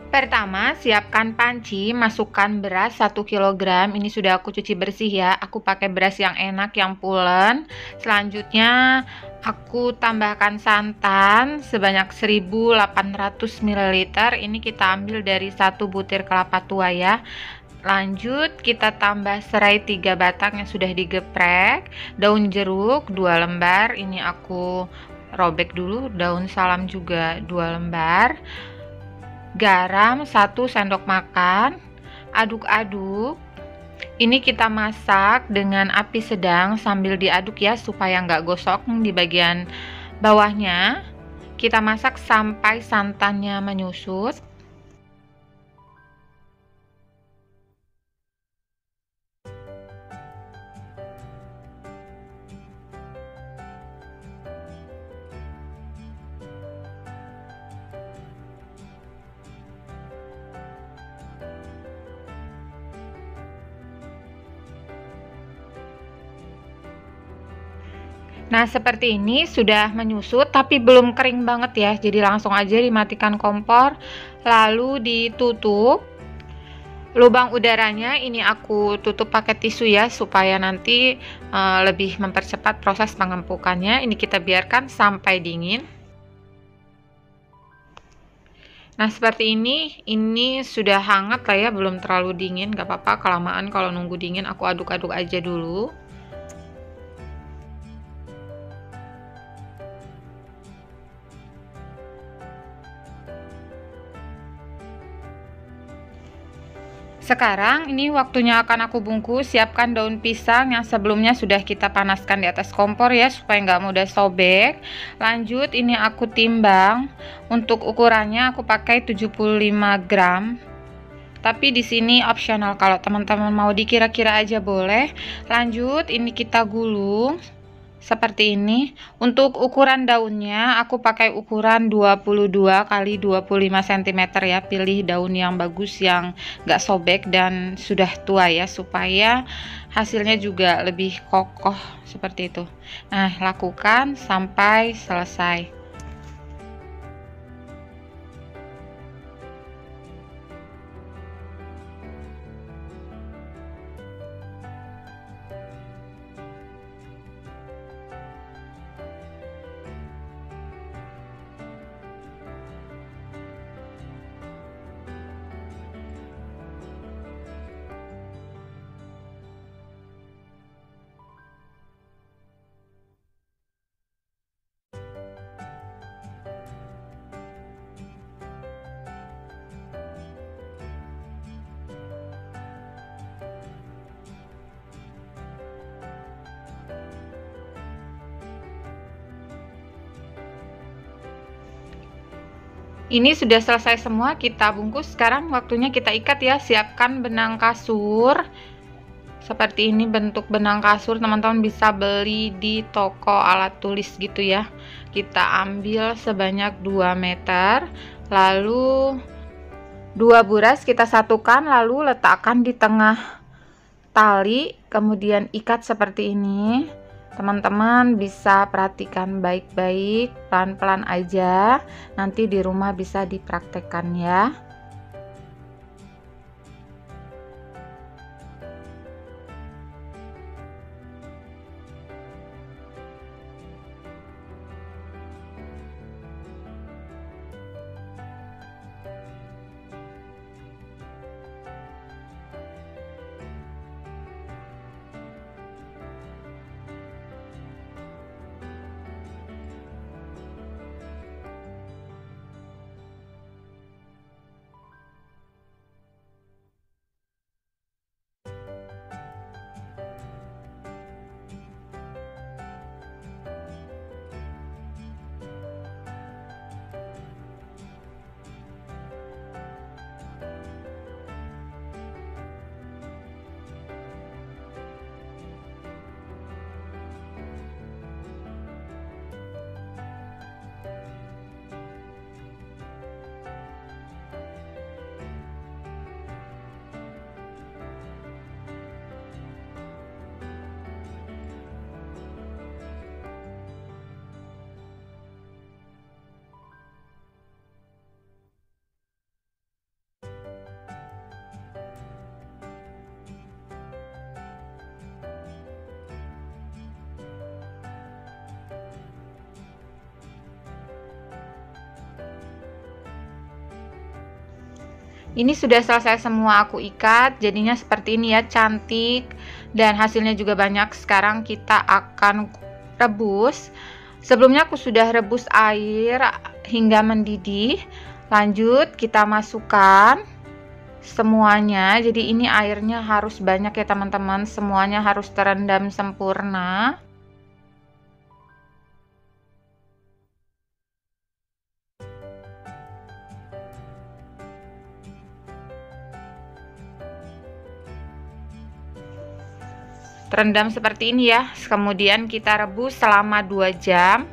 Pertama, siapkan panci, masukkan beras 1 kg. Ini sudah aku cuci bersih ya. Aku pakai beras yang enak, yang pulen. Selanjutnya, aku tambahkan santan sebanyak 1800 ml. Ini kita ambil dari 1 butir kelapa tua ya. Lanjut, kita tambah serai 3 batang yang sudah digeprek, daun jeruk 2 lembar. Ini aku robek dulu, daun salam juga 2 lembar. Garam 1 sendok makan, aduk-aduk. Ini kita masak dengan api sedang sambil diaduk ya, supaya nggak gosong di bagian bawahnya. Kita masak sampai santannya menyusut. Nah, seperti ini sudah menyusut tapi belum kering banget ya. Jadi langsung aja dimatikan kompor, lalu ditutup. Lubang udaranya ini aku tutup pakai tisu ya, supaya nanti lebih mempercepat proses pengempukannya. Ini kita biarkan sampai dingin. Nah, seperti ini sudah hangat lah ya, belum terlalu dingin. Gak apa-apa, kelamaan kalau nunggu dingin aku aduk-aduk aja dulu. Sekarang ini waktunya akan aku bungkus. Siapkan daun pisang yang sebelumnya sudah kita panaskan di atas kompor ya, supaya nggak mudah sobek. Lanjut, ini aku timbang. Untuk ukurannya aku pakai 75 gram. Tapi di sini opsional, kalau teman-teman mau dikira-kira aja boleh. Lanjut, ini kita gulung seperti ini. Untuk ukuran daunnya aku pakai ukuran 22 kali 25 cm ya. Pilih daun yang bagus, yang gak sobek dan sudah tua ya, supaya hasilnya juga lebih kokoh seperti itu. Nah, lakukan sampai selesai. Ini sudah selesai semua, kita bungkus. Sekarang waktunya kita ikat ya. Siapkan benang kasur. Seperti ini bentuk benang kasur, teman-teman bisa beli di toko alat tulis gitu ya. Kita ambil sebanyak 2 meter, lalu 2 buras kita satukan, lalu letakkan di tengah tali, kemudian ikat seperti ini. Teman-teman bisa perhatikan baik-baik, pelan-pelan aja, nanti di rumah bisa dipraktekkan ya. Ini sudah selesai semua aku ikat, jadinya seperti ini ya, cantik dan hasilnya juga banyak. Sekarang kita akan rebus. Sebelumnya aku sudah rebus air hingga mendidih. Lanjut kita masukkan semuanya. Jadi ini airnya harus banyak ya teman-teman, semuanya harus terendam sempurna. Terendam seperti ini ya. Kemudian kita rebus selama 2 jam.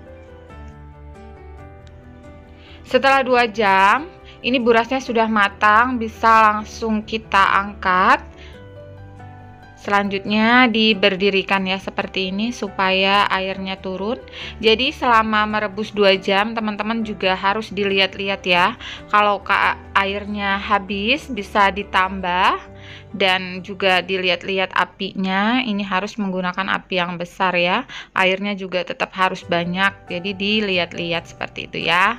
Setelah 2 jam, ini burasnya sudah matang, bisa langsung kita angkat. Selanjutnya diberdirikan ya seperti ini supaya airnya turun. Jadi selama merebus 2 jam teman-teman juga harus dilihat-lihat ya. Kalau airnya habis bisa ditambah, dan juga dilihat-lihat apinya. Ini harus menggunakan api yang besar ya. Airnya juga tetap harus banyak. Jadi dilihat-lihat seperti itu ya.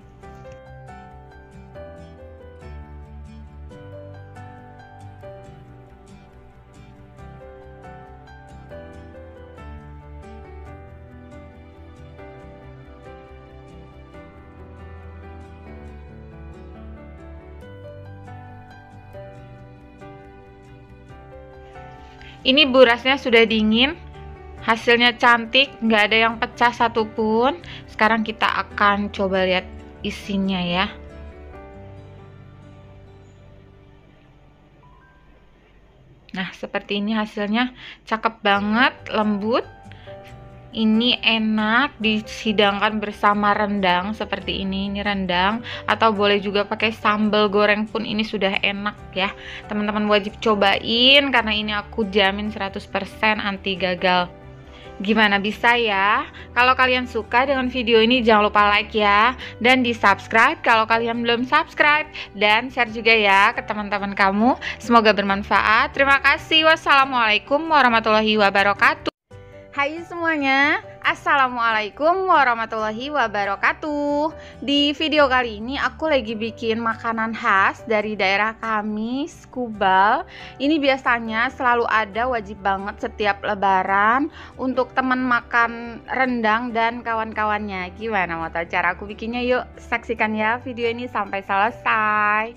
Ini burasnya sudah dingin, hasilnya cantik, nggak ada yang pecah satupun. Sekarang kita akan coba lihat isinya ya. Nah, seperti ini hasilnya, cakep banget, lembut. Ini enak disidangkan bersama rendang seperti ini rendang, atau boleh juga pakai sambal goreng pun ini sudah enak ya. Teman-teman wajib cobain karena ini aku jamin 100% anti gagal. Gimana, bisa ya? Kalau kalian suka dengan video ini jangan lupa like ya, dan di subscribe kalau kalian belum subscribe, dan share juga ya ke teman-teman kamu. Semoga bermanfaat. Terima kasih. Wassalamualaikum warahmatullahi wabarakatuh. Hai semuanya, assalamualaikum warahmatullahi wabarakatuh. Di video kali ini aku lagi bikin makanan khas dari daerah kami, Skubal. Ini biasanya selalu ada, wajib banget setiap lebaran untuk teman makan rendang dan kawan-kawannya. Gimana, mau tahu cara aku bikinnya? Yuk saksikan ya video ini sampai selesai.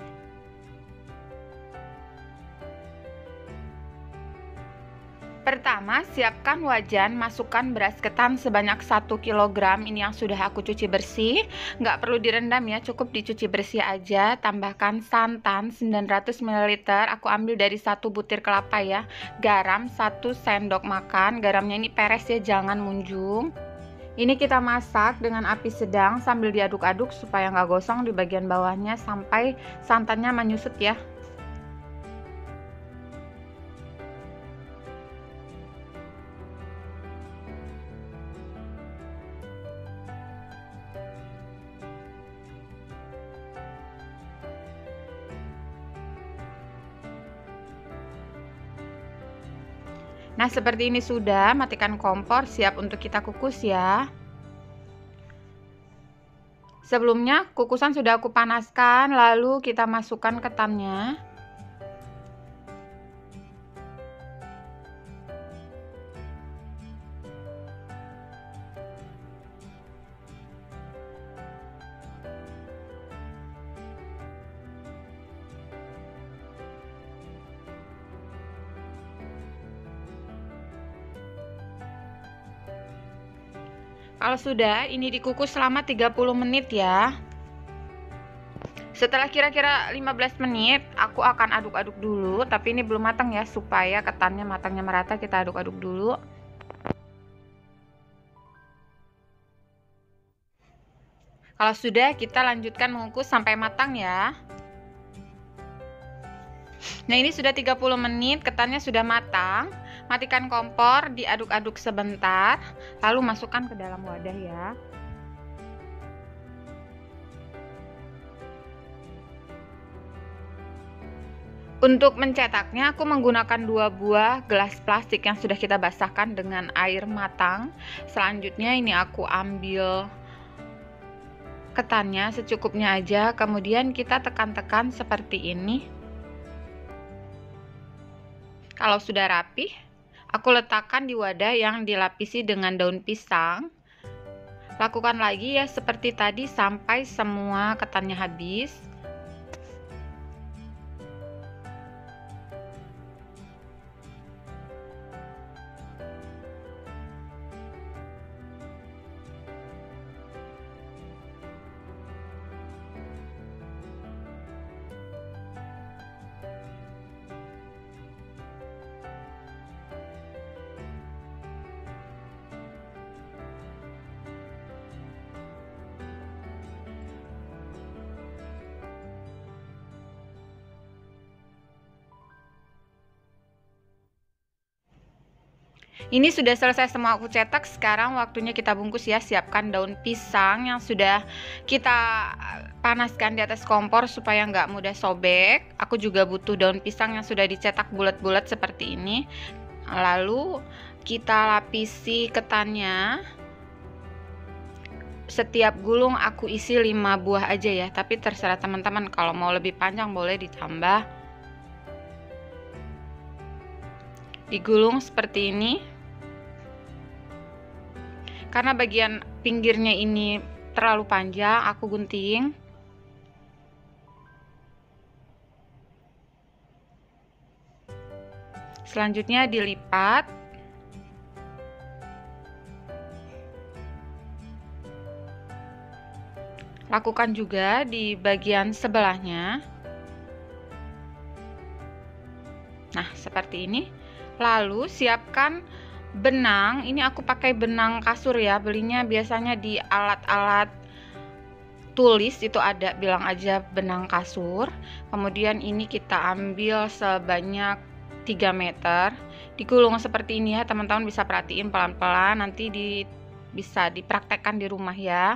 Pertama, siapkan wajan, masukkan beras ketan sebanyak 1 kg. Ini yang sudah aku cuci bersih, nggak perlu direndam ya, cukup dicuci bersih aja. Tambahkan santan 900 ml, aku ambil dari 1 butir kelapa ya. Garam 1 sendok makan, garamnya ini peres ya, jangan munjung. Ini kita masak dengan api sedang sambil diaduk-aduk supaya nggak gosong di bagian bawahnya sampai santannya menyusut ya. Nah, seperti ini sudah, matikan kompor, siap untuk kita kukus ya. Sebelumnya kukusan sudah aku panaskan, lalu kita masukkan ketannya. Kalau sudah, ini dikukus selama 30 menit ya. Setelah kira-kira 15 menit, aku akan aduk-aduk dulu, tapi ini belum matang ya, supaya ketannya matangnya merata, kita aduk-aduk dulu. Kalau sudah, kita lanjutkan mengukus sampai matang ya. Nah, ini sudah 30 menit, ketannya sudah matang. Matikan kompor, diaduk-aduk sebentar, lalu masukkan ke dalam wadah ya. Untuk mencetaknya aku menggunakan 2 buah gelas plastik yang sudah kita basahkan dengan air matang. Selanjutnya ini aku ambil ketannya secukupnya aja, kemudian kita tekan-tekan seperti ini. Kalau sudah rapi, aku letakkan di wadah yang dilapisi dengan daun pisang. Lakukan lagi ya seperti tadi sampai semua ketannya habis. Ini sudah selesai semua aku cetak. Sekarang waktunya kita bungkus ya. Siapkan daun pisang yang sudah kita panaskan di atas kompor supaya nggak mudah sobek. Aku juga butuh daun pisang yang sudah dicetak bulat-bulat seperti ini. Lalu kita lapisi ketannya. Setiap gulung aku isi 5 buah aja ya, tapi terserah teman-teman, kalau mau lebih panjang boleh ditambah. Digulung seperti ini. Karena bagian pinggirnya ini terlalu panjang, aku gunting. Selanjutnya dilipat. Lakukan juga di bagian sebelahnya. Nah, seperti ini. Lalu siapkan benang. Ini aku pakai benang kasur ya. Belinya biasanya di alat-alat tulis itu ada, bilang aja benang kasur. Kemudian ini kita ambil sebanyak 3 meter. Digulung seperti ini ya, teman-teman bisa perhatiin pelan-pelan. Nanti bisa dipraktekkan di rumah ya.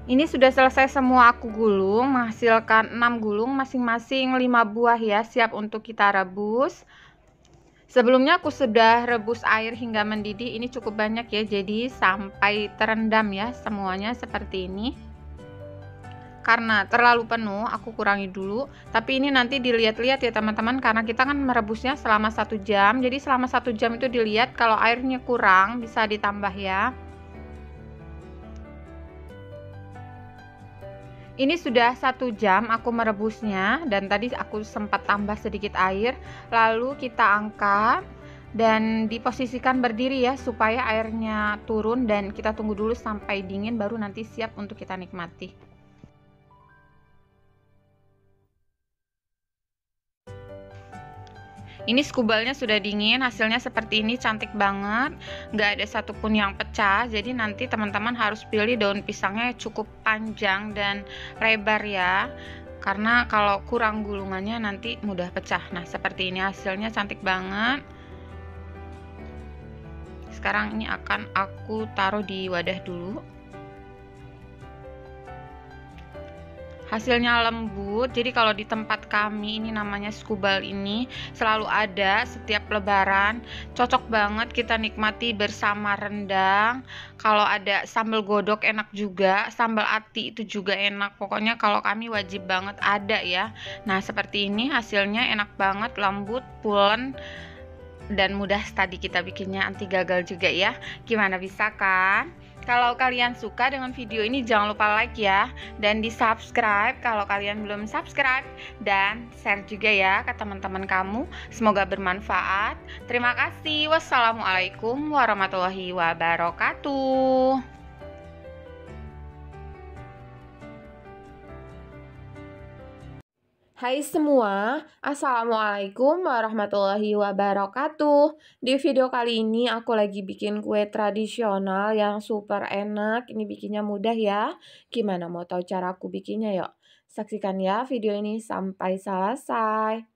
Ini sudah selesai semua aku gulung, menghasilkan 6 gulung, masing-masing 5 buah ya, siap untuk kita rebus. Sebelumnya aku sudah rebus air hingga mendidih, ini cukup banyak ya, jadi sampai terendam ya semuanya seperti ini. Karena terlalu penuh, aku kurangi dulu. Tapi ini nanti dilihat-lihat ya teman-teman, karena kita kan merebusnya selama 1 jam. Jadi selama 1 jam itu dilihat kalau airnya kurang, bisa ditambah ya. Ini sudah 1 jam aku merebusnya, dan tadi aku sempat tambah sedikit air. Lalu kita angkat dan diposisikan berdiri ya, supaya airnya turun, dan kita tunggu dulu sampai dingin, baru nanti siap untuk kita nikmati. Ini skubalnya sudah dingin, hasilnya seperti ini, cantik banget, nggak ada satupun yang pecah. Jadi nanti teman-teman harus pilih daun pisangnya cukup panjang dan lebar ya, karena kalau kurang gulungannya nanti mudah pecah. Nah seperti ini hasilnya, cantik banget. Sekarang ini akan aku taruh di wadah dulu. Hasilnya lembut, jadi kalau di tempat kami ini namanya skubal ini selalu ada setiap lebaran, cocok banget kita nikmati bersama rendang. Kalau ada sambal godok enak juga, sambal ati itu juga enak, pokoknya kalau kami wajib banget ada ya. Nah seperti ini hasilnya, enak banget, lembut, pulen, dan mudah tadi kita bikinnya, anti gagal juga ya. Gimana, bisa kan? Kalau kalian suka dengan video ini jangan lupa like ya, dan di subscribe kalau kalian belum subscribe, dan share juga ya ke teman-teman kamu. Semoga bermanfaat. Terima kasih. Wassalamualaikum warahmatullahi wabarakatuh. Hai semua, Assalamualaikum warahmatullahi wabarakatuh. Di video kali ini aku lagi bikin kue tradisional yang super enak. Ini bikinnya mudah ya. Gimana, mau tahu cara aku bikinnya? Yuk, saksikan ya video ini sampai selesai.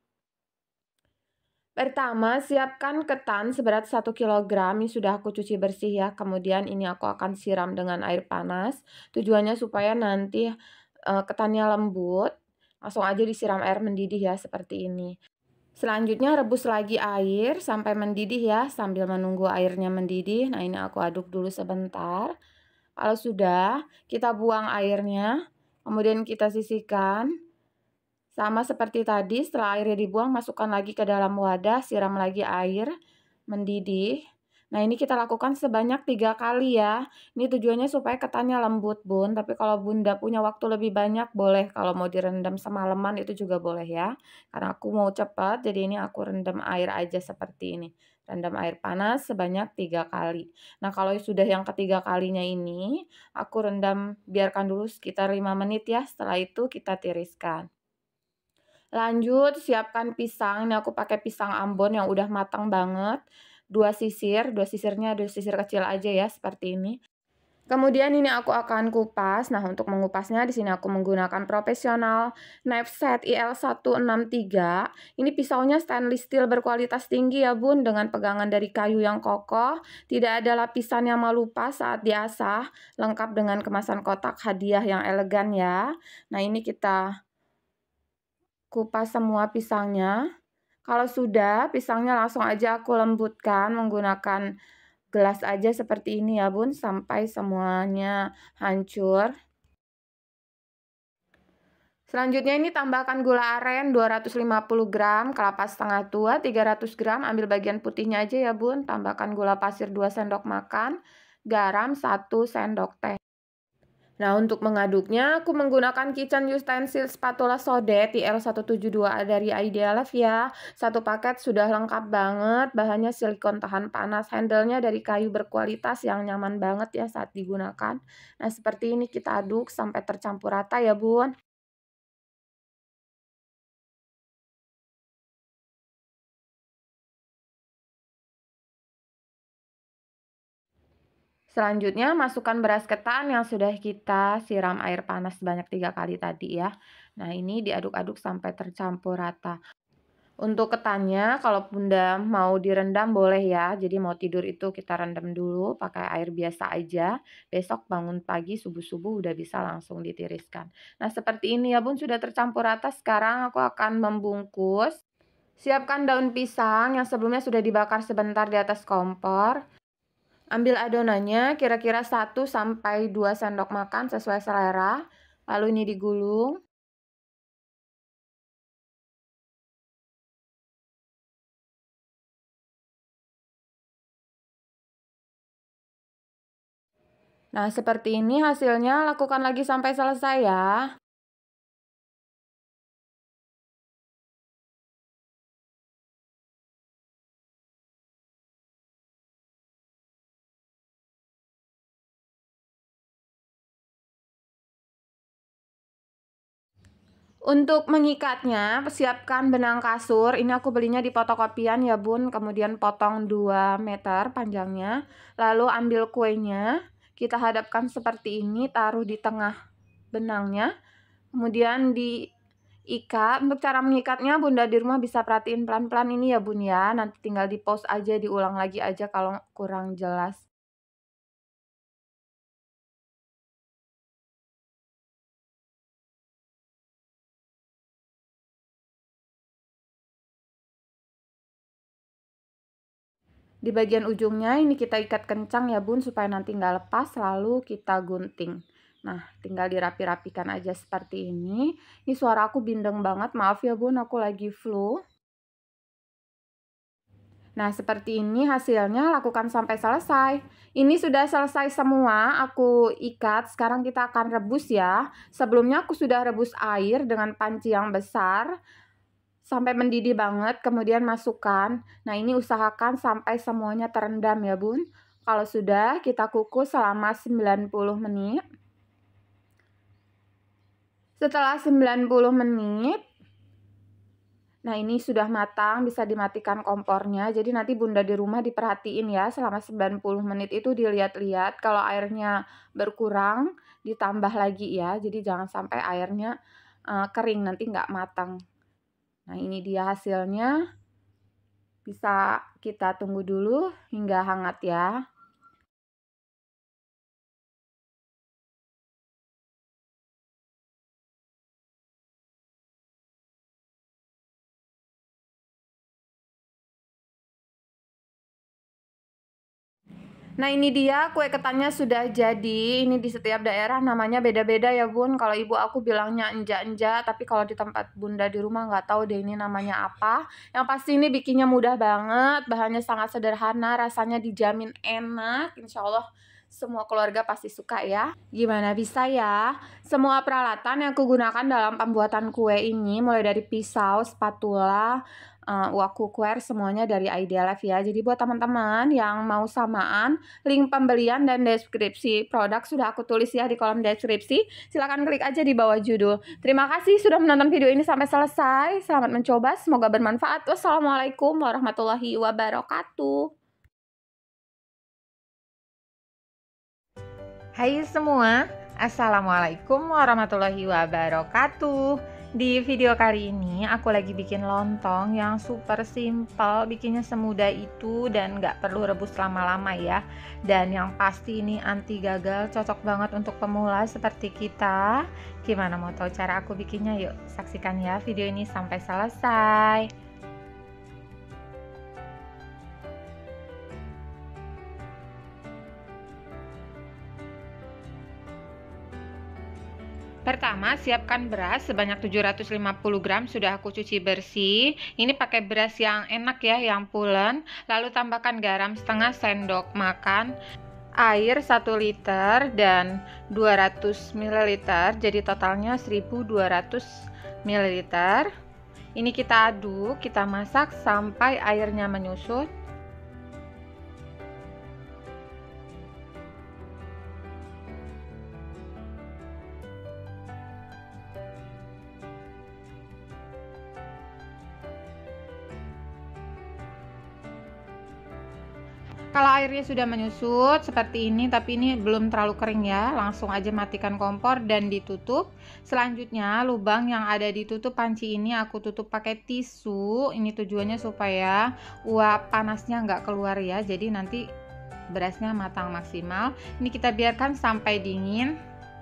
Pertama, siapkan ketan seberat 1 kg. Ini sudah aku cuci bersih ya. Kemudian ini aku akan siram dengan air panas. Tujuannya supaya nanti ketannya lembut. Langsung aja disiram air mendidih ya, seperti ini. Selanjutnya rebus lagi air sampai mendidih ya, sambil menunggu airnya mendidih. Nah ini aku aduk dulu sebentar. Kalau sudah, kita buang airnya, kemudian kita sisihkan. Sama seperti tadi, setelah airnya dibuang, masukkan lagi ke dalam wadah, siram lagi air, mendidih. Nah ini kita lakukan sebanyak 3 kali ya. Ini tujuannya supaya ketannya lembut bun, tapi kalau bunda punya waktu lebih banyak boleh, kalau mau direndam semalaman itu juga boleh ya. Karena aku mau cepat, jadi ini aku rendam air aja seperti ini. Rendam air panas sebanyak 3 kali. Nah kalau sudah yang ketiga kalinya ini, aku rendam, biarkan dulu sekitar 5 menit ya, setelah itu kita tiriskan. Lanjut, siapkan pisang. Ini aku pakai pisang Ambon yang udah matang banget. Dua sisirnya dua sisir kecil aja ya, seperti ini. Kemudian ini aku akan kupas. Nah, untuk mengupasnya di sini aku menggunakan profesional knife set IL163. Ini pisaunya stainless steel berkualitas tinggi ya, Bun, dengan pegangan dari kayu yang kokoh. Tidak ada lapisan yang melupas saat diasah, lengkap dengan kemasan kotak hadiah yang elegan ya. Nah, ini kita kupas semua pisangnya. Kalau sudah, pisangnya langsung aja aku lembutkan menggunakan gelas aja seperti ini ya bun, sampai semuanya hancur. Selanjutnya ini tambahkan gula aren 250 gram, kelapa setengah tua 300 gram, ambil bagian putihnya aja ya bun. Tambahkan gula pasir 2 sendok makan, garam 1 sendok teh. Nah, untuk mengaduknya, aku menggunakan kitchen utensil spatula sodet IL172 dari Idealef ya. Satu paket sudah lengkap banget, bahannya silikon tahan panas, handle-nya dari kayu berkualitas yang nyaman banget ya saat digunakan. Nah, seperti ini kita aduk sampai tercampur rata ya, Bun. Selanjutnya, masukkan beras ketan yang sudah kita siram air panas sebanyak 3 kali tadi ya. Nah, ini diaduk-aduk sampai tercampur rata. Untuk ketannya kalau Bunda mau direndam boleh ya, jadi mau tidur itu kita rendam dulu pakai air biasa aja, besok bangun pagi subuh-subuh udah bisa langsung ditiriskan. Nah seperti ini ya Bun, sudah tercampur rata, sekarang aku akan membungkus. Siapkan daun pisang yang sebelumnya sudah dibakar sebentar di atas kompor. Ambil adonannya kira-kira 1-2 sendok makan sesuai selera, lalu ini digulung. Nah, seperti ini hasilnya, lakukan lagi sampai selesai ya. Untuk mengikatnya, siapkan benang kasur. Ini aku belinya di fotokopian ya Bun, kemudian potong 2 meter panjangnya. Lalu ambil kuenya, kita hadapkan seperti ini, taruh di tengah benangnya. Kemudian diikat. Untuk cara mengikatnya Bunda di rumah bisa perhatiin pelan-pelan ini ya Bun ya. Nanti tinggal di pause aja, diulang lagi aja kalau kurang jelas. Di bagian ujungnya ini kita ikat kencang ya Bun supaya nanti nggak lepas, lalu kita gunting. Nah, tinggal dirapi-rapikan aja seperti ini. Ini suara aku bindeng banget, maaf ya Bun, aku lagi flu. Nah, seperti ini hasilnya, lakukan sampai selesai. Ini sudah selesai semua, aku ikat. Sekarang kita akan rebus ya. Sebelumnya aku sudah rebus air dengan panci yang besar sampai mendidih banget, kemudian masukkan. Nah, ini usahakan sampai semuanya terendam ya Bun. Kalau sudah, kita kukus selama 90 menit. Setelah 90 menit, nah ini sudah matang, bisa dimatikan kompornya. Jadi nanti Bunda di rumah diperhatiin ya, selama 90 menit itu dilihat-lihat. Kalau airnya berkurang, ditambah lagi ya. Jadi jangan sampai airnya kering, nanti nggak matang. Nah ini dia hasilnya. Bisa kita tunggu dulu hingga hangat ya. Nah ini dia kue ketannya sudah jadi. Ini di setiap daerah namanya beda-beda ya Bun. Kalau ibu aku bilangnya enja-enja, tapi kalau di tempat Bunda di rumah nggak tahu deh ini namanya apa. Yang pasti ini bikinnya mudah banget, bahannya sangat sederhana, rasanya dijamin enak. Insya Allah semua keluarga pasti suka ya. Gimana bisa ya? Semua peralatan yang kugunakan dalam pembuatan kue ini, mulai dari pisau, spatula, wakukware, semuanya dari Idea Life ya. Jadi buat teman-teman yang mau samaan, link pembelian dan deskripsi produk sudah aku tulis ya di kolom deskripsi. Silahkan klik aja di bawah judul. Terima kasih sudah menonton video ini sampai selesai. Selamat mencoba, semoga bermanfaat. Wassalamualaikum warahmatullahi wabarakatuh. Hai semua, Assalamualaikum warahmatullahi wabarakatuh. Di video kali ini aku lagi bikin lontong yang super simple, bikinnya semudah itu dan nggak perlu rebus lama-lama ya. Dan yang pasti ini anti gagal, cocok banget untuk pemula seperti kita. Gimana mau tahu cara aku bikinnya? Yuk saksikan ya video ini sampai selesai. Pertama, siapkan beras sebanyak 750 gram, sudah aku cuci bersih. Ini pakai beras yang enak ya, yang pulen. Lalu tambahkan garam setengah sendok makan, air 1 liter dan 200 ml, jadi totalnya 1200 ml. Ini kita aduk, kita masak sampai airnya menyusut. Kalau airnya sudah menyusut seperti ini, tapi ini belum terlalu kering ya, langsung aja matikan kompor dan ditutup. Selanjutnya lubang yang ada di tutup panci ini aku tutup pakai tisu. Ini tujuannya supaya uap panasnya nggak keluar ya, jadi nanti berasnya matang maksimal. Ini kita biarkan sampai dingin.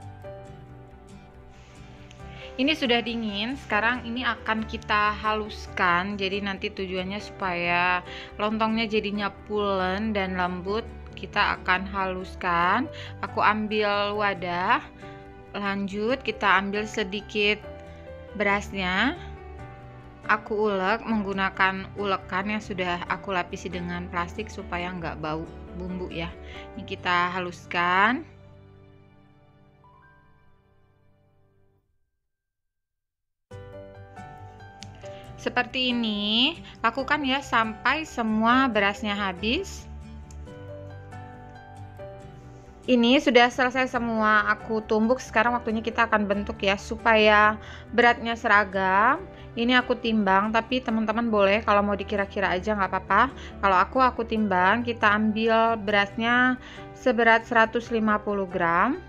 Ini sudah dingin, sekarang ini akan kita haluskan. Jadi nanti tujuannya supaya lontongnya jadinya pulen dan lembut. Kita akan haluskan. Aku ambil wadah. Lanjut kita ambil sedikit berasnya. Aku ulek menggunakan ulekan yang sudah aku lapisi dengan plastik supaya nggak bau bumbu ya. Ini kita haluskan. Seperti ini, lakukan ya sampai semua berasnya habis. Ini sudah selesai semua aku tumbuk, sekarang waktunya kita akan bentuk ya supaya beratnya seragam. Ini aku timbang, tapi teman-teman boleh kalau mau dikira-kira aja nggak apa-apa. Kalau aku timbang, kita ambil berasnya seberat 150 gram.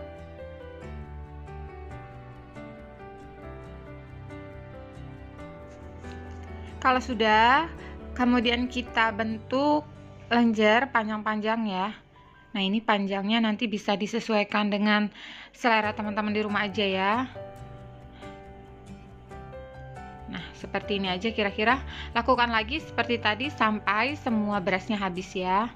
Kalau sudah, kemudian kita bentuk lenjer panjang-panjang ya. Nah, ini panjangnya nanti bisa disesuaikan dengan selera teman-teman di rumah aja ya. Nah, seperti ini aja kira-kira. Lakukan lagi seperti tadi sampai semua berasnya habis ya.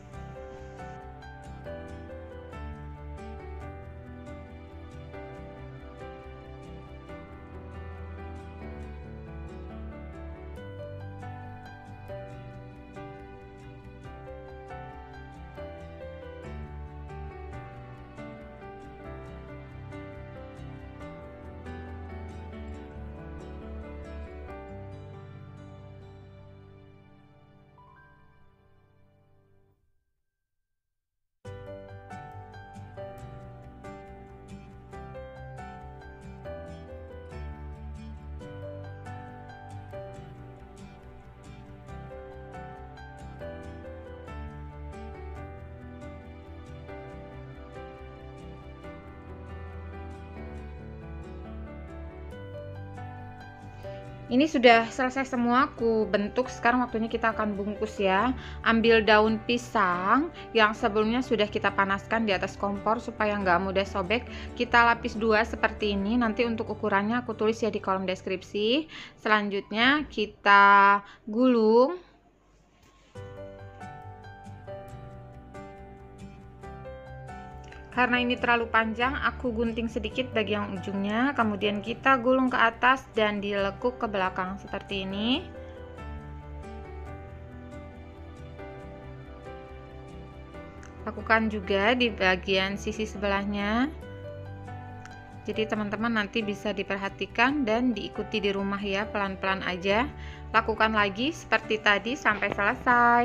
Ini sudah selesai semua aku bentuk, sekarang waktunya kita akan bungkus ya. Ambil daun pisang yang sebelumnya sudah kita panaskan di atas kompor supaya nggak mudah sobek. Kita lapis dua seperti ini, nanti untuk ukurannya aku tulis ya di kolom deskripsi. Selanjutnya kita gulung. Karena ini terlalu panjang, aku gunting sedikit bagian ujungnya, kemudian kita gulung ke atas dan dilekuk ke belakang seperti ini. Lakukan juga di bagian sisi sebelahnya. Jadi teman-teman nanti bisa diperhatikan dan diikuti di rumah ya, pelan-pelan aja. Lakukan lagi seperti tadi sampai selesai.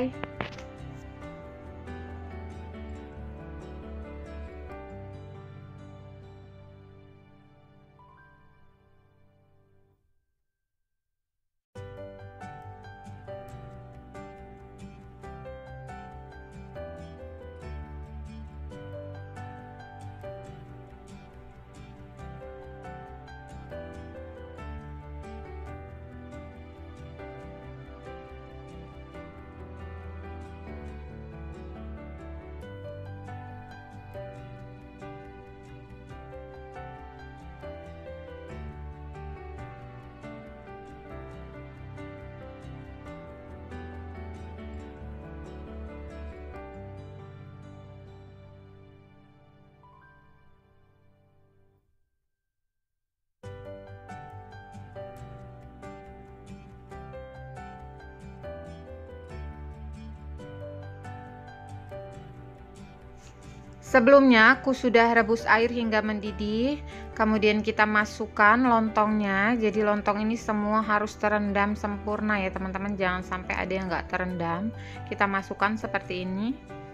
Sebelumnya aku sudah rebus air hingga mendidih, kemudian kita masukkan lontongnya. Jadi lontong ini semua harus terendam sempurna ya teman-teman, jangan sampai ada yang nggak terendam. Kita masukkan seperti ini.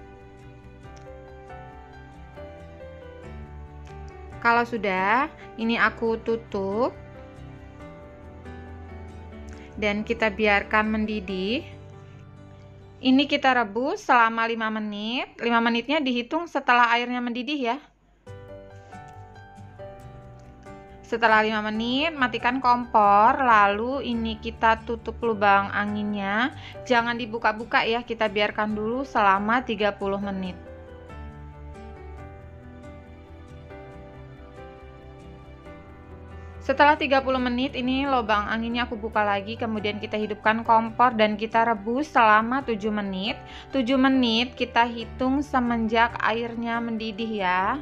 Kalau sudah, ini aku tutup dan kita biarkan mendidih. Ini kita rebus selama 5 menit. 5 menitnya dihitung setelah airnya mendidih ya. Setelah 5 menit, matikan kompor, lalu ini kita tutup lubang anginnya. Jangan dibuka-buka ya, kita biarkan dulu selama 30 menit. Setelah 30 menit, ini lubang anginnya aku buka lagi, kemudian kita hidupkan kompor dan kita rebus selama 7 menit. 7 menit kita hitung semenjak airnya mendidih ya.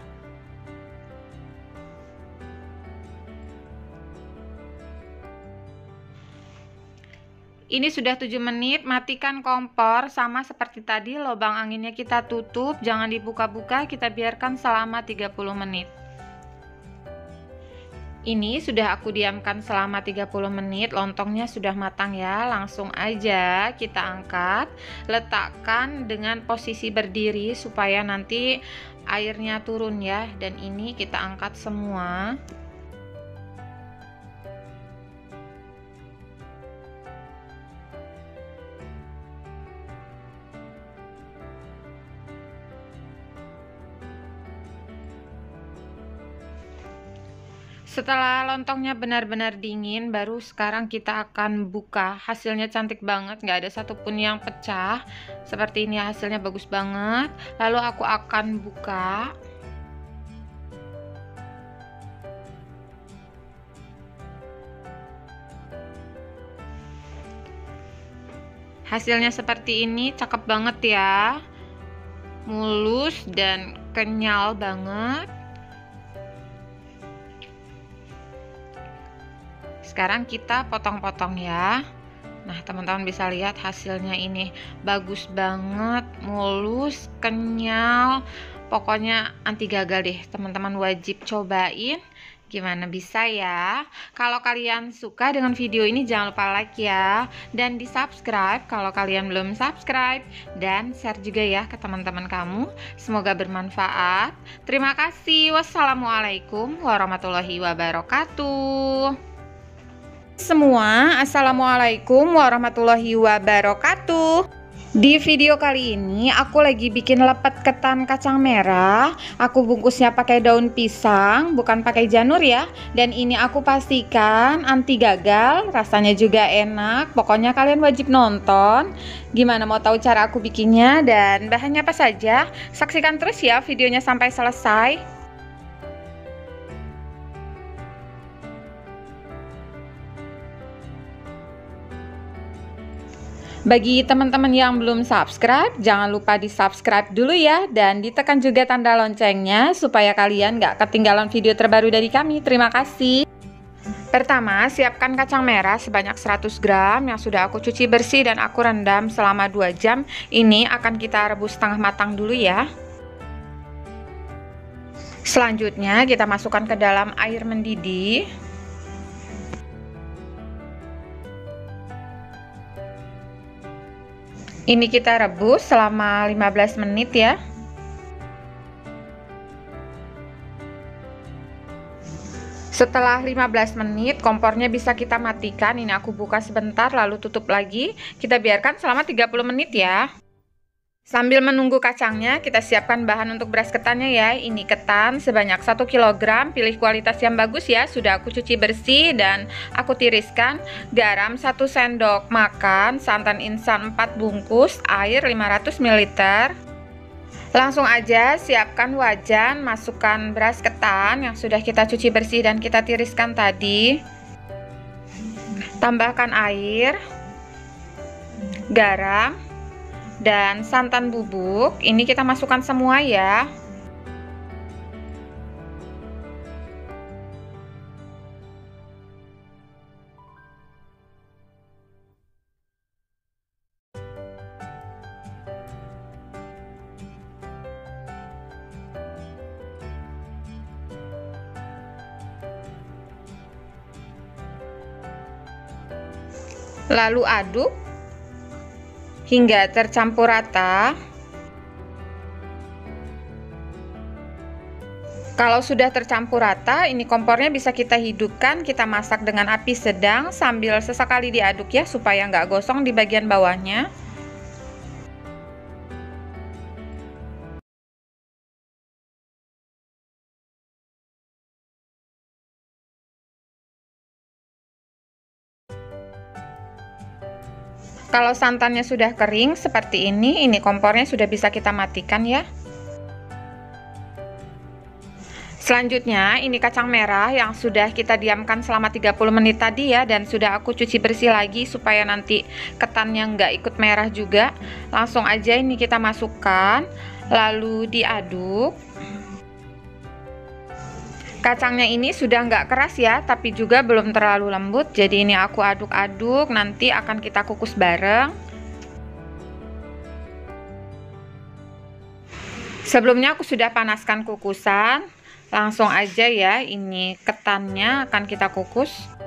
Ini sudah 7 menit, matikan kompor, sama seperti tadi lubang anginnya kita tutup, jangan dibuka-buka, kita biarkan selama 30 menit. Ini sudah aku diamkan selama 30 menit, lontongnya sudah matang ya, langsung aja kita angkat, letakkan dengan posisi berdiri supaya nanti airnya turun ya, dan ini kita angkat semua. Setelah lontongnya benar-benar dingin, baru sekarang kita akan buka. Hasilnya cantik banget, nggak ada satupun yang pecah. Seperti ini hasilnya bagus banget. Lalu aku akan buka. Hasilnya seperti ini, cakep banget ya. Mulus dan kenyal banget. Sekarang kita potong-potong ya. Nah, teman-teman bisa lihat hasilnya ini bagus banget, mulus, kenyal. Pokoknya anti gagal deh, teman-teman wajib cobain. Gimana, bisa ya? Kalau kalian suka dengan video ini jangan lupa like ya, dan di subscribe kalau kalian belum subscribe, dan share juga ya ke teman-teman kamu. Semoga bermanfaat. Terima kasih. Wassalamualaikum warahmatullahi wabarakatuh. Semua, assalamualaikum warahmatullahi wabarakatuh. Di video kali ini aku lagi bikin lepet ketan kacang merah. Aku bungkusnya pakai daun pisang, bukan pakai janur ya. Dan ini aku pastikan anti gagal, rasanya juga enak. Pokoknya kalian wajib nonton. Gimana mau tahu cara aku bikinnya dan bahannya apa saja? Saksikan terus ya videonya sampai selesai. Bagi teman-teman yang belum subscribe, jangan lupa di subscribe dulu ya, dan ditekan juga tanda loncengnya supaya kalian gak ketinggalan video terbaru dari kami. Terima kasih. Pertama, siapkan kacang merah sebanyak 100 gram yang sudah aku cuci bersih dan aku rendam selama 2 jam. Ini akan kita rebus setengah matang dulu ya. Selanjutnya kita masukkan ke dalam air mendidih. Ini kita rebus selama 15 menit ya. Setelah 15 menit kompornya bisa kita matikan. Ini aku buka sebentar lalu tutup lagi. Kita biarkan selama 30 menit ya. Sambil menunggu kacangnya, kita siapkan bahan untuk beras ketannya ya. Ini ketan sebanyak 1 kg, pilih kualitas yang bagus ya. Sudah aku cuci bersih dan aku tiriskan. Garam 1 sendok makan, santan instan 4 bungkus, air 500 ml. Langsung aja siapkan wajan, masukkan beras ketan yang sudah kita cuci bersih dan kita tiriskan tadi. Tambahkan air, garam, dan santan bubuk. Ini kita masukkan semua ya. Lalu aduk hingga tercampur rata. Kalau sudah tercampur rata, ini kompornya bisa kita hidupkan, kita masak dengan api sedang sambil sesekali diaduk ya supaya nggak gosong di bagian bawahnya. Kalau santannya sudah kering seperti ini kompornya sudah bisa kita matikan ya. Selanjutnya ini kacang merah yang sudah kita diamkan selama 30 menit tadi ya, dan sudah aku cuci bersih lagi supaya nanti ketannya nggak ikut merah juga. Langsung aja ini kita masukkan, lalu diaduk. Kacangnya ini sudah nggak keras ya, tapi juga belum terlalu lembut, jadi ini aku aduk-aduk, nanti akan kita kukus bareng. Sebelumnya aku sudah panaskan kukusan. Langsung aja ya, ini ketannya akan kita kukus.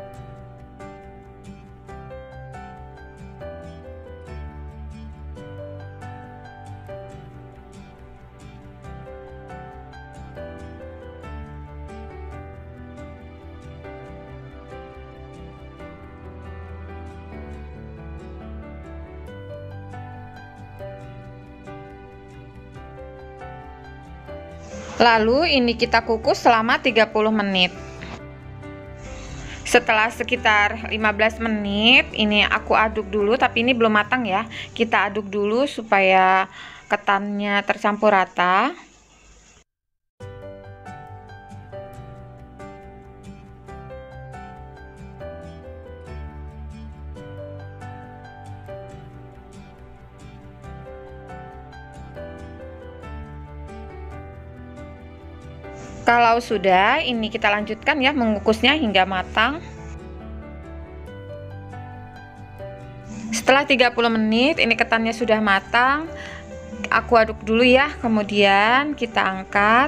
Lalu ini kita kukus selama 30 menit. Setelah sekitar 15 menit, ini aku aduk dulu, tapi ini belum matang ya. Kita aduk dulu supaya ketannya tercampur rata. Kalau sudah, ini kita lanjutkan ya mengukusnya hingga matang. Setelah 30 menit, ini ketannya sudah matang. Aku aduk dulu ya, kemudian kita angkat.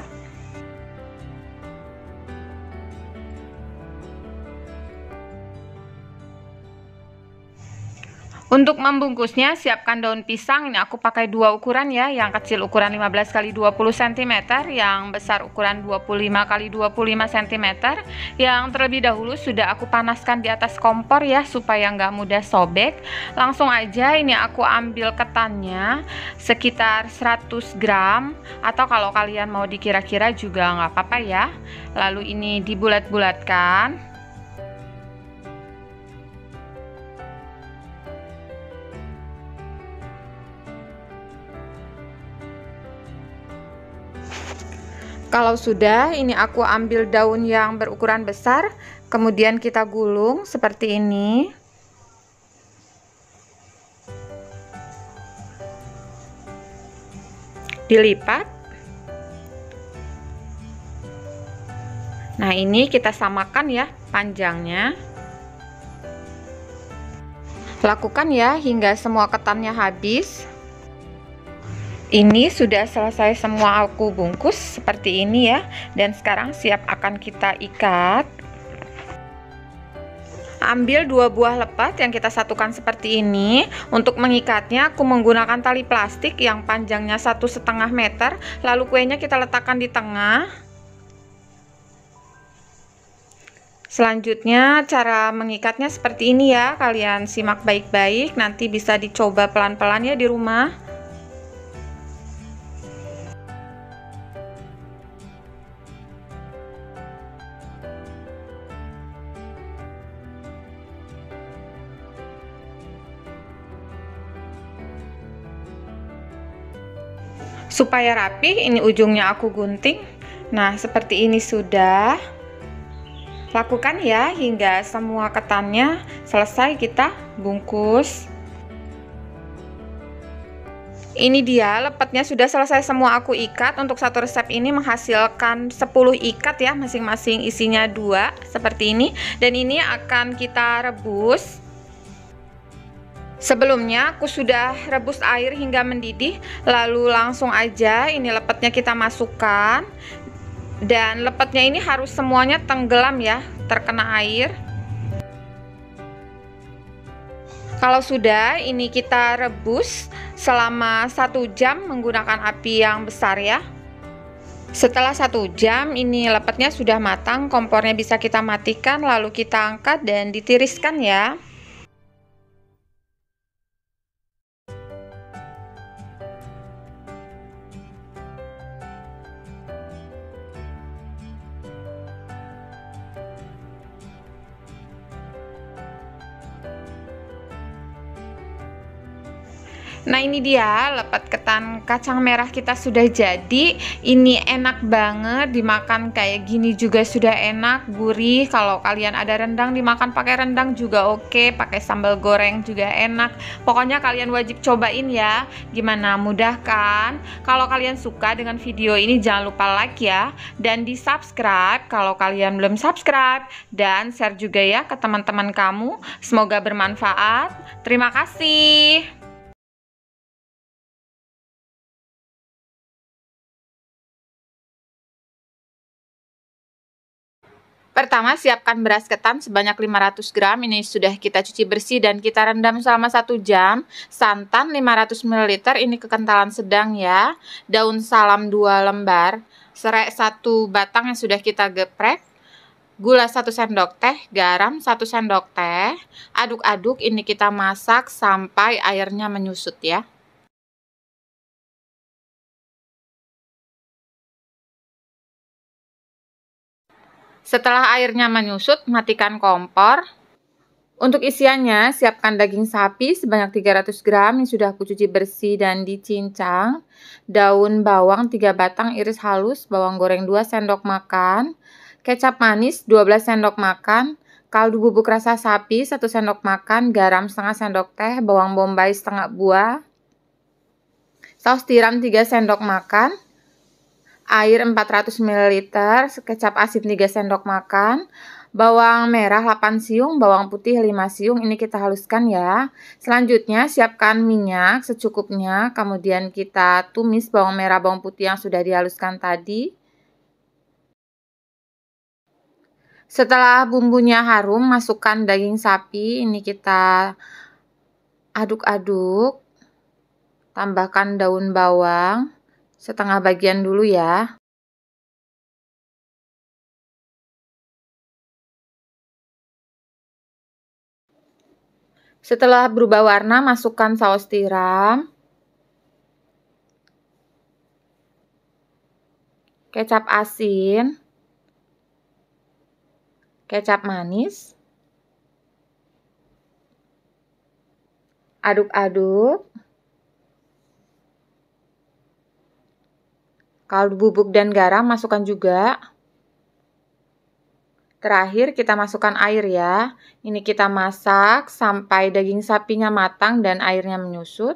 Untuk membungkusnya, siapkan daun pisang. Ini aku pakai dua ukuran ya, yang kecil ukuran 15 x 20 cm, yang besar ukuran 25 x 25 cm. Yang terlebih dahulu sudah aku panaskan di atas kompor ya, supaya nggak mudah sobek. Langsung aja ini aku ambil ketannya sekitar 100 gram, atau kalau kalian mau dikira-kira juga nggak apa-apa ya. Lalu ini dibulat-bulatkan. Kalau sudah, ini aku ambil daun yang berukuran besar, kemudian kita gulung seperti ini. Dilipat. Nah, ini kita samakan ya panjangnya. Lakukan ya hingga semua ketannya habis. Ini sudah selesai semua aku bungkus seperti ini ya, dan sekarang siap akan kita ikat. Ambil 2 buah lepat yang kita satukan seperti ini. Untuk mengikatnya aku menggunakan tali plastik yang panjangnya 1,5 meter, lalu kuenya kita letakkan di tengah. Selanjutnya cara mengikatnya seperti ini ya, kalian simak baik-baik, nanti bisa dicoba pelan-pelan ya di rumah. Supaya rapi, ini ujungnya aku gunting. Nah, seperti ini sudah. Lakukan ya hingga semua ketannya selesai kita bungkus. Ini dia lepetnya sudah selesai semua aku ikat. Untuk satu resep ini menghasilkan 10 ikat ya, masing-masing isinya 2 seperti ini, dan ini akan kita rebus. Sebelumnya aku sudah rebus air hingga mendidih, lalu langsung aja ini lepetnya kita masukkan, dan lepetnya ini harus semuanya tenggelam ya, terkena air. Kalau sudah, ini kita rebus selama 1 jam menggunakan api yang besar ya. Setelah 1 jam ini lepetnya sudah matang, kompornya bisa kita matikan, lalu kita angkat dan ditiriskan ya. Nah, ini dia lepet ketan kacang merah kita sudah jadi. Ini enak banget dimakan kayak gini juga sudah enak, gurih. Kalau kalian ada rendang dimakan pakai rendang juga oke, pakai sambal goreng juga enak. Pokoknya kalian wajib cobain ya. Gimana, mudah kan? Kalau kalian suka dengan video ini jangan lupa like ya, dan di subscribe kalau kalian belum subscribe, dan share juga ya ke teman-teman kamu. Semoga bermanfaat. Terima kasih. Pertama, siapkan beras ketan sebanyak 500 gram. Ini sudah kita cuci bersih dan kita rendam selama 1 jam. Santan 500 ml, ini kekentalan sedang ya. Daun salam 2 lembar. Serai 1 batang yang sudah kita geprek. Gula 1 sendok teh, garam 1 sendok teh. Aduk-aduk, ini kita masak sampai airnya menyusut ya. Setelah airnya menyusut, matikan kompor. Untuk isiannya, siapkan daging sapi sebanyak 300 gram yang sudah aku cuci bersih dan dicincang. Daun bawang 3 batang iris halus, bawang goreng 2 sendok makan. Kecap manis 12 sendok makan. Kaldu bubuk rasa sapi 1 sendok makan. Garam setengah sendok teh, bawang bombay setengah buah. Saus tiram 3 sendok makan. Air 400 ml, kecap asin 3 sendok makan, bawang merah 8 siung, bawang putih 5 siung, ini kita haluskan ya. Selanjutnya siapkan minyak secukupnya, kemudian kita tumis bawang merah, bawang putih yang sudah dihaluskan tadi. Setelah bumbunya harum, masukkan daging sapi, ini kita aduk-aduk, tambahkan daun bawang, setengah bagian dulu ya. Setelah berubah warna, masukkan saus tiram, kecap asin, kecap manis, aduk-aduk. Kaldu bubuk dan garam masukkan juga. Terakhir kita masukkan air ya. Ini kita masak sampai daging sapinya matang dan airnya menyusut.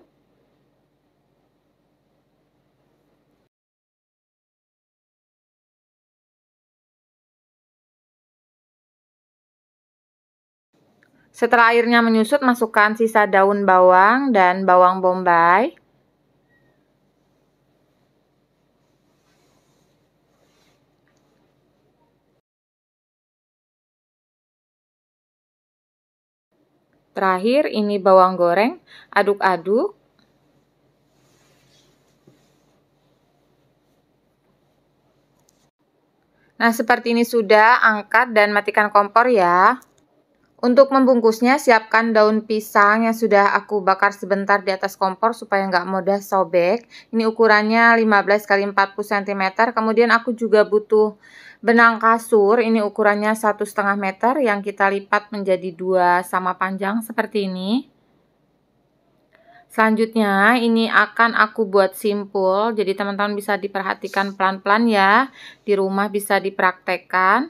Setelah airnya menyusut, masukkan sisa daun bawang dan bawang bombay. Terakhir ini bawang goreng, aduk-aduk. Nah, seperti ini sudah, angkat dan matikan kompor ya. Untuk membungkusnya, siapkan daun pisang yang sudah aku bakar sebentar di atas kompor supaya nggak mudah sobek. Ini ukurannya 15 x 40 cm. Kemudian aku juga butuh benang kasur, ini ukurannya 1,5 meter yang kita lipat menjadi 2 sama panjang seperti ini. Selanjutnya, ini akan aku buat simpul, jadi teman-teman bisa diperhatikan pelan-pelan ya. Di rumah bisa dipraktekkan.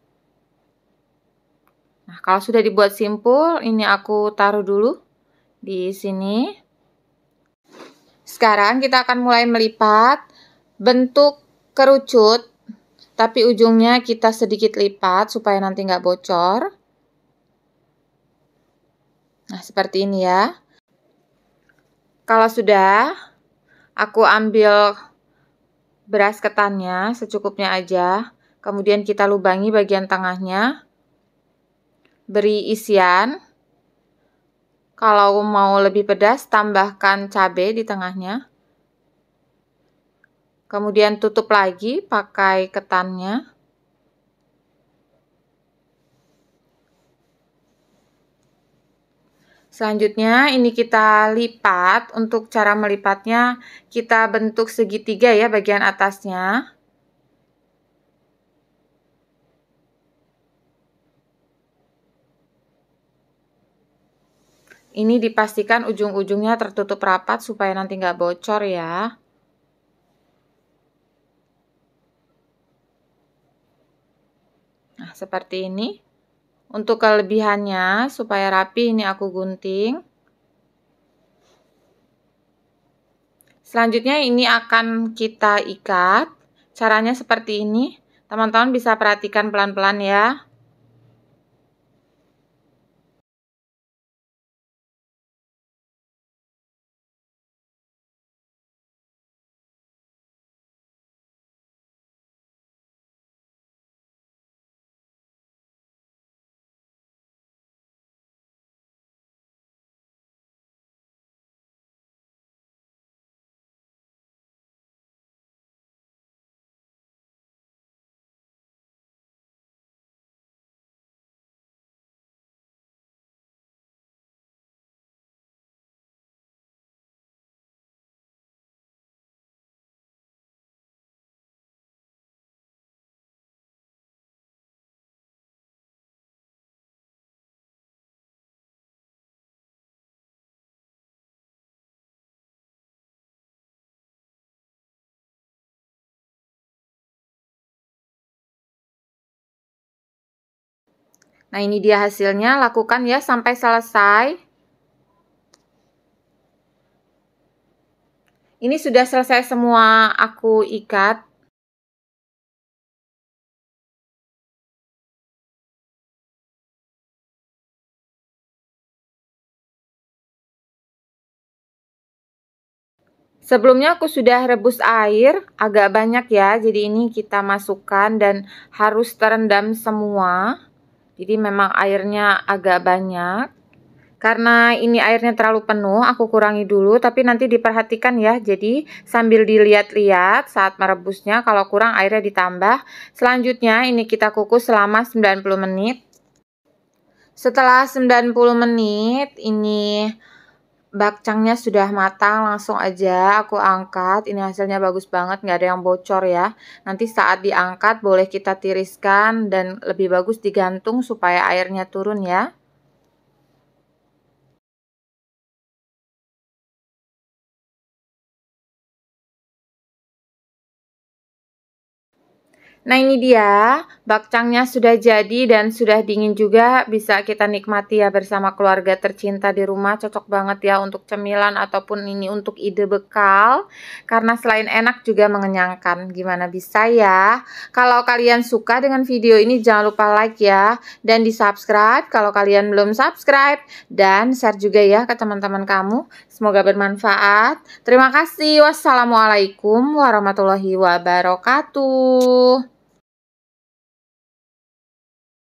Nah, kalau sudah dibuat simpul, ini aku taruh dulu di sini. Sekarang kita akan mulai melipat bentuk kerucut, tapi ujungnya kita sedikit lipat supaya nanti nggak bocor. Nah, seperti ini ya. Kalau sudah, aku ambil beras ketannya secukupnya aja. Kemudian kita lubangi bagian tengahnya. Beri isian. Kalau mau lebih pedas, tambahkan cabai di tengahnya. Kemudian tutup lagi pakai ketannya. Selanjutnya ini kita lipat. Untuk cara melipatnya kita bentuk segitiga ya bagian atasnya. Ini dipastikan ujung-ujungnya tertutup rapat supaya nanti nggak bocor ya. Nah, seperti ini. Untuk kelebihannya, supaya rapi, ini aku gunting. Selanjutnya ini akan kita ikat. Caranya seperti ini. Teman-teman bisa perhatikan pelan-pelan ya. Nah, ini dia hasilnya. Lakukan ya sampai selesai. Ini sudah selesai semua aku ikat. Sebelumnya aku sudah rebus air agak banyak ya. Jadi ini kita masukkan dan harus terendam semua. Jadi memang airnya agak banyak. Karena ini airnya terlalu penuh, aku kurangi dulu, tapi nanti diperhatikan ya. Jadi sambil dilihat-lihat saat merebusnya, kalau kurang airnya ditambah. Selanjutnya ini kita kukus selama 90 menit. Setelah 90 menit, ini bakcangnya sudah matang, langsung aja aku angkat. Ini hasilnya bagus banget, nggak ada yang bocor ya. Nanti saat diangkat boleh kita tiriskan dan lebih bagus digantung supaya airnya turun ya. Nah, ini dia bakcangnya sudah jadi dan sudah dingin juga, bisa kita nikmati ya bersama keluarga tercinta di rumah. Cocok banget ya untuk cemilan ataupun ini untuk ide bekal, karena selain enak juga mengenyangkan. Gimana bisa ya? Kalau kalian suka dengan video ini jangan lupa like ya, dan di subscribe kalau kalian belum subscribe, dan share juga ya ke teman-teman kamu. Semoga bermanfaat. Terima kasih. Wassalamualaikum warahmatullahi wabarakatuh.